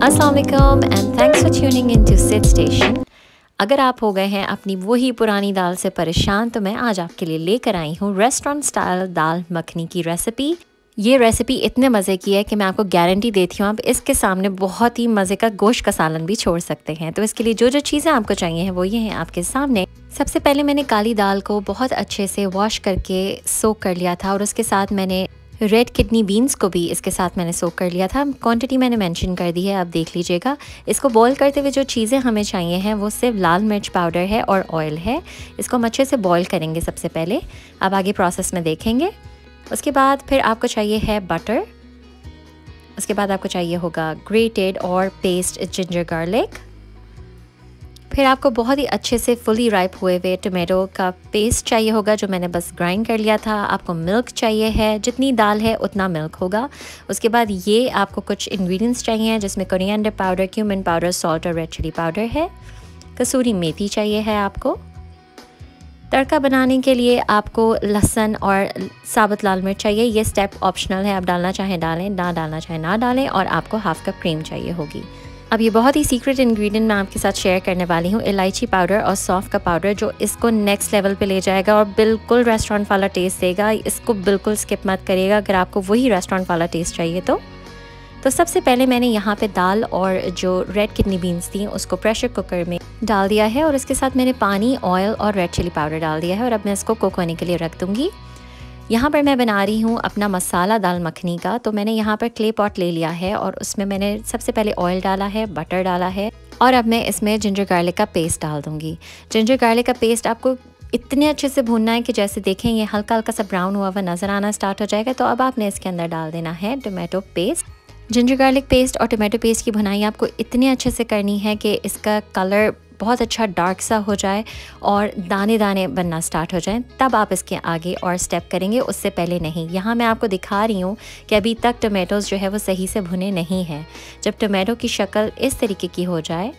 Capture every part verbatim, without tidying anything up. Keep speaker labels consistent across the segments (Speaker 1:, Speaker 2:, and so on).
Speaker 1: अस्सलाम वालेकुम and thanks for tuning into Sid station. अगर आप हो गए हैं अपनी वही पुरानी दाल से परेशान, तो मैं आज आपके लिए लेकर आई हूँ रेस्टोरेंट स्टाइल दाल मखनी की रेसिपी। ये रेसिपी इतने मज़े की है कि मैं आपको गारंटी देती हूँ आप इसके सामने बहुत ही मज़े का गोश्त का सालन भी छोड़ सकते हैं। तो इसके लिए जो जो चीज़ें आपको चाहिए हैं वो ये हैं आपके सामने। सबसे पहले मैंने काली दाल को बहुत अच्छे से वॉश करके सोक कर लिया था और उसके साथ मैंने रेड किडनी बीन्स को भी इसके साथ मैंने सोक कर लिया था। क्वांटिटी मैंने मेंशन कर दी है, आप देख लीजिएगा। इसको बॉईल करते हुए जो चीज़ें हमें चाहिए हैं वो सिर्फ लाल मिर्च पाउडर है और ऑयल है। इसको हम अच्छे से बॉईल करेंगे सबसे पहले, आप आगे प्रोसेस में देखेंगे। उसके बाद फिर आपको चाहिए है बटर। उसके बाद आपको चाहिए होगा ग्रेटेड और पेस्ट जिंजर गार्लिक। फिर आपको बहुत ही अच्छे से फुली राइप हुए हुए टोमेटो का पेस्ट चाहिए होगा, जो मैंने बस ग्राइंड कर लिया था। आपको मिल्क चाहिए है, जितनी दाल है उतना मिल्क होगा। उसके बाद ये आपको कुछ इंग्रेडिएंट्स चाहिए जिसमें coriander powder, cumin powder, salt और रेड चिली पाउडर है। कसूरी मेथी चाहिए है आपको। तड़का बनाने के लिए आपको लहसुन और साबुत लाल मिर्च चाहिए। ये स्टेप ऑप्शनल है, आप डालना चाहें डालें, ना डालना चाहें ना डालें। और आपको हाफ कप क्रीम चाहिए होगी। अब ये बहुत ही सीक्रेट इंग्रेडिएंट मैं आपके साथ शेयर करने वाली हूँ, इलायची पाउडर और सौंफ का पाउडर, जो इसको नेक्स्ट लेवल पे ले जाएगा और बिल्कुल रेस्टोरेंट वाला टेस्ट देगा। इसको बिल्कुल स्किप मत करिएगा अगर आपको वही रेस्टोरेंट वाला टेस्ट चाहिए तो। तो सबसे पहले मैंने यहाँ पे दाल और जो रेड किडनी बीन्स थी उसको प्रेशर कुकर में डाल दिया है और इसके साथ मैंने पानी, ऑयल और रेड चिली पाउडर डाल दिया है और अब मैं इसको कुक होने के लिए रख दूँगी। यहाँ पर मैं बना रही हूँ अपना मसाला दाल मखनी का। तो मैंने यहाँ पर क्ले पॉट ले लिया है और उसमें मैंने सबसे पहले ऑयल डाला है, बटर डाला है और अब मैं इसमें जिंजर गार्लिक का पेस्ट डाल दूँगी। जिंजर गार्लिक का पेस्ट आपको इतने अच्छे से भूनना है कि जैसे देखें ये हल्का हल्का सा ब्राउन हुआ हुआ नज़र आना स्टार्ट हो जाएगा। तो अब आपने इसके अंदर डाल देना है tomato paste. Ginger garlic paste और टोमेटो पेस्ट की भुनाई आपको इतने अच्छे से करनी है कि इसका कलर बहुत अच्छा डार्क सा हो जाए और दाने दाने बनना स्टार्ट हो जाए, तब आप इसके आगे और स्टेप करेंगे, उससे पहले नहीं। यहाँ मैं आपको दिखा रही हूँ कि अभी तक टोमेटोज़ जो है वो सही से भुने नहीं हैं। जब टोमेटो की शक्ल इस तरीके की हो जाए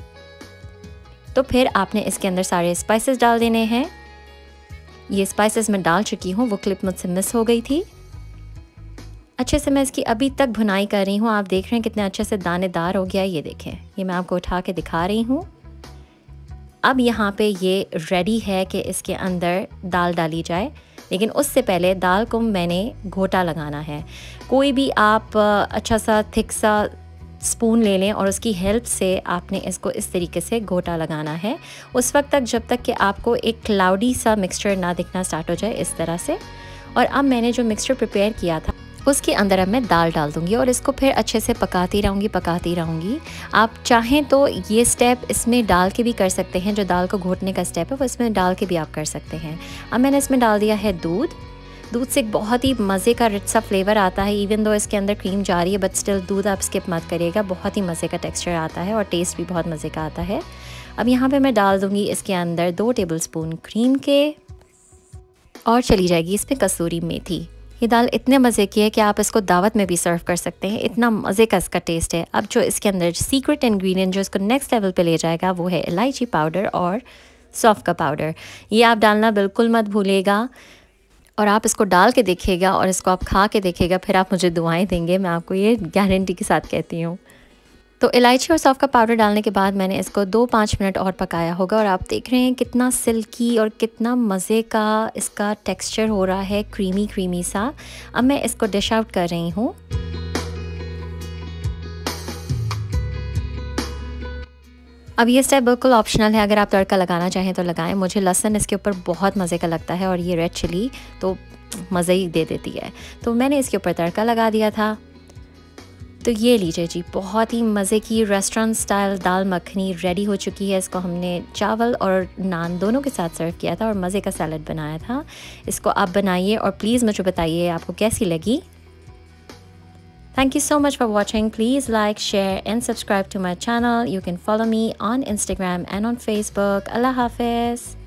Speaker 1: तो फिर आपने इसके अंदर सारे स्पाइसेस डाल देने हैं। ये स्पाइसेस मैं डाल चुकी हूँ, वो क्लिप मुझसे मिस हो गई थी। अच्छे से मैं इसकी अभी तक भुनाई कर रही हूँ। आप देख रहे हैं कितने अच्छे से दानेदार हो गया। ये देखें, ये मैं आपको उठा के दिखा रही हूँ। अब यहाँ पे ये रेडी है कि इसके अंदर दाल डाली जाए, लेकिन उससे पहले दाल को मैंने घोटा लगाना है। कोई भी आप अच्छा सा थिक सा स्पून ले लें और उसकी हेल्प से आपने इसको इस तरीके से घोटा लगाना है उस वक्त तक जब तक कि आपको एक क्लाउडी सा मिक्सचर ना दिखना स्टार्ट हो जाए, इस तरह से। और अब मैंने जो मिक्सचर प्रिपेयर किया था उसके अंदर अब मैं दाल डाल दूंगी और इसको फिर अच्छे से पकाती रहूँगी पकाती रहूँगी। आप चाहें तो ये स्टेप इसमें डाल के भी कर सकते हैं, जो दाल को घोटने का स्टेप है वो इसमें डाल के भी आप कर सकते हैं। अब मैंने इसमें डाल दिया है दूध। दूध से एक बहुत ही मज़े का रिच सा फ्लेवर आता है। इवन दो इसके अंदर क्रीम जा रही है बट स्टिल दूध आप स्किप मत करिएगा, बहुत ही मज़े का टेक्स्चर आता है और टेस्ट भी बहुत मज़े का आता है। अब यहाँ पर मैं डाल दूँगी इसके अंदर दो टेबल स्पून क्रीम के और चली जाएगी इसमें कसूरी मेथी। ये दाल इतने मज़े की है कि आप इसको दावत में भी सर्व कर सकते हैं, इतना मज़े का इसका टेस्ट है। अब जो इसके अंदर सीक्रेट इंग्रेडिएंट जो इसको नेक्स्ट लेवल पे ले जाएगा वो है इलायची पाउडर और सौंफ का पाउडर। ये आप डालना बिल्कुल मत भूलिएगा और आप इसको डाल के देखिएगा और इसको आप खा के देखिएगा, फिर आप मुझे दुआएं देंगे, मैं आपको ये गारंटी के साथ कहती हूँ। तो इलायची और सौंफ का पाउडर डालने के बाद मैंने इसको दो पाँच मिनट और पकाया होगा और आप देख रहे हैं कितना सिल्की और कितना मज़े का इसका टेक्सचर हो रहा है, क्रीमी क्रीमी सा। अब मैं इसको डिश आउट कर रही हूँ। अब ये स्टेप बिल्कुल ऑप्शनल है, अगर आप तड़का लगाना चाहें तो लगाएं। मुझे लहसुन इसके ऊपर बहुत मज़े का लगता है और ये रेड चिली तो मज़े ही दे देती है, तो मैंने इसके ऊपर तड़का लगा दिया था। तो ये लीजिए जी, बहुत ही मज़े की रेस्टोरेंट स्टाइल दाल मखनी रेडी हो चुकी है। इसको हमने चावल और नान दोनों के साथ सर्व किया था और मज़े का सैलड बनाया था। इसको आप बनाइए और प्लीज़ मुझे बताइए आपको कैसी लगी। Thank you so much for watching. Please like, share and subscribe to my channel. You can follow me on Instagram and on Facebook. अल्लाह हाफिज़।